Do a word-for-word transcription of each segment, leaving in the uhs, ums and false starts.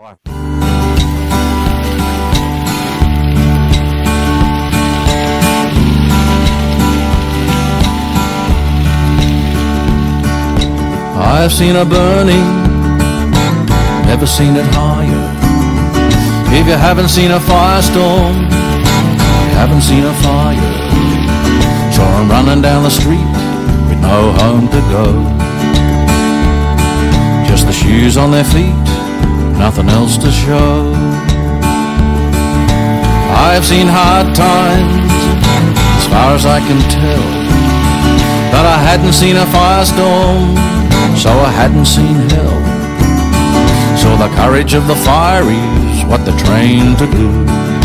life. I've seen a burning, never seen it higher. If you haven't seen a firestorm, you haven't seen a fire. Saw 'em running down the street with no home to go. Just the shoes on their feet, nothing else to show. I've seen hard times, as far as I can tell, but I hadn't seen a firestorm, so I hadn't seen hell. So the courage of the fire is what they're trained to do.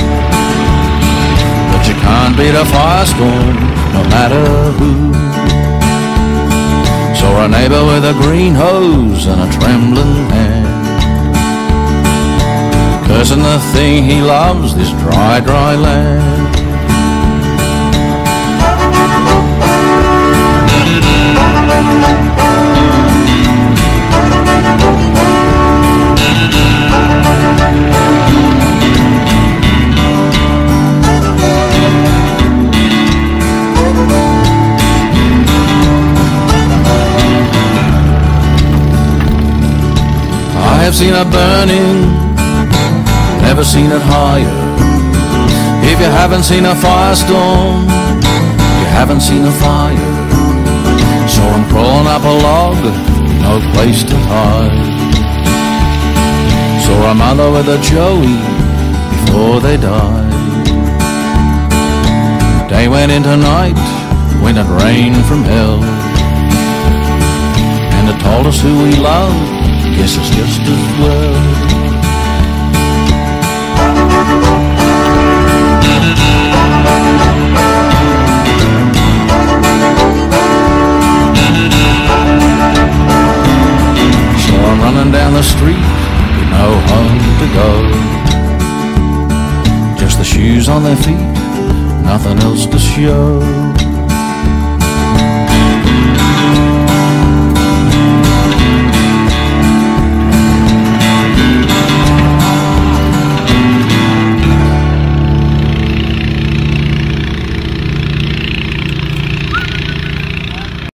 But you can't beat a firestorm, no matter who. Saw a neighbour with a green hose and a trembling hand, cursing the thing he loves, this dry, dry land. I've seen a burning, never seen it higher. If you haven't seen a firestorm, you haven't seen a fire. Saw 'em crawling up a log, no place to hide. Saw a mother with a joey before they died. Day went into night, when it rained from hell, and it told us who we loved, guess it's just as well. So I'm running down the street with no home to go. Just the shoes on their feet, nothing else to show.